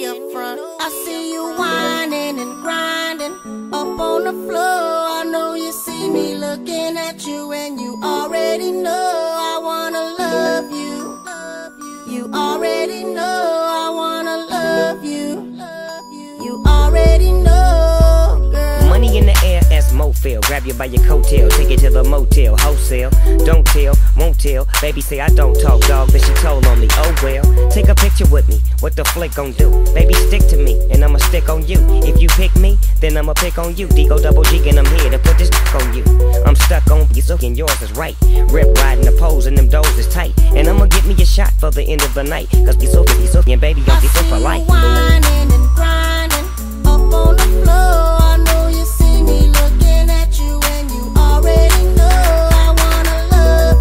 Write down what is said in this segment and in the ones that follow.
up front. I see you whining and grinding up on the floor. I know you see me looking at you, and you already know I wanna love you. You already know I wanna love you. You already know, girl. Money in the air as Mofil. Grab you by your coattail, take it to the motel. Wholesale, don't tell, won't tell. Baby say I don't talk, dog, then she told on me. Oh well, take a picture with me. What the flick gon' do? Baby, stick to me, and I'ma stick on you. If you pick me, then I'ma pick on you. D-Go double G, and I'm here to put this on you. I'm stuck on you, and yours is right. Rip riding the pose, and them doors is tight. And I'ma get me a shot for the end of the night. Cause be so, and baby, gon' be so for life. Whining and grinding up on the floor. I know you see me looking at you, and you already know I wanna love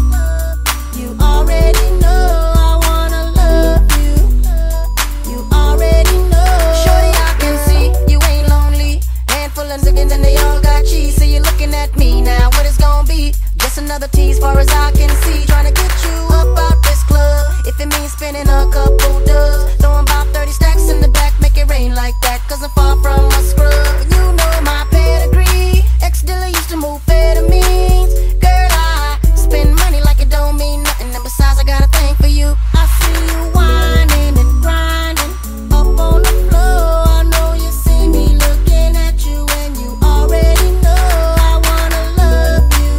you. You already know I wanna love you. You already know. Shorty, I can see you ain't lonely. Handful of niggas and they all got cheese. So you're looking at me now. What it's gonna be? Just another tease, far as I can see. Trying to get you up out this club. If it means spending a couple dubs, throwing about 30 stacks in the back, make it rain like that. Cause I'm far from a scrub. And you know my pedigree. Ex-dealer used to move amphetamines. Girl, I spend money like it don't mean nothing. And besides, I got a thing for you. I see you whining and grinding up on the floor. I know you see me looking at you, and you already know I wanna love you.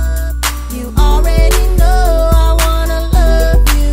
You already know I wanna love you.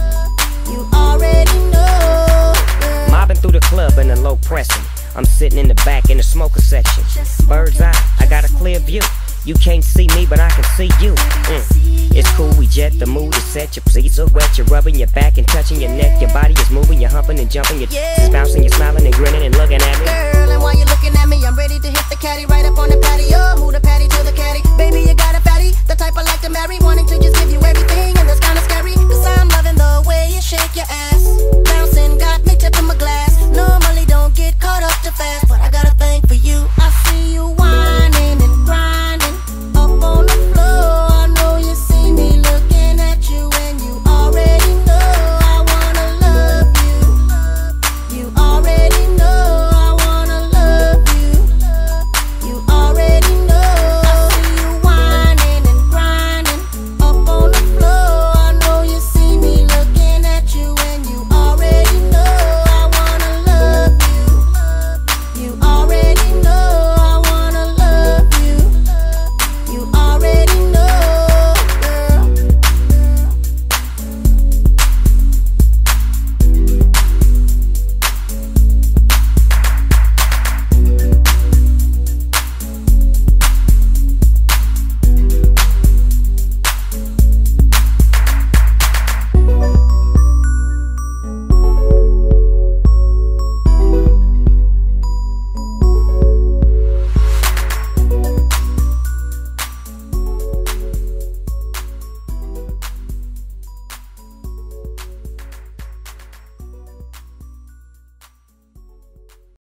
You already know, girl. Mobbing through the club in a low pressing. I'm sitting in the back in the smoker section. Bird's eye, I got a clear view. You can't see me, but I can see you. It's cool, we jet, the mood is set. Your pleats are wet, you're rubbing your back and touching your neck. Your body is moving, you're humping and jumping. You're bouncing, you're smiling and grinning and looking at me. Girl, and while you're looking at me, I'm ready to hit the caddy right up on the patio. Move the patty to the caddy. Baby, you got a fatty, the type I like to marry. Wanting to just give you everything, and that's kinda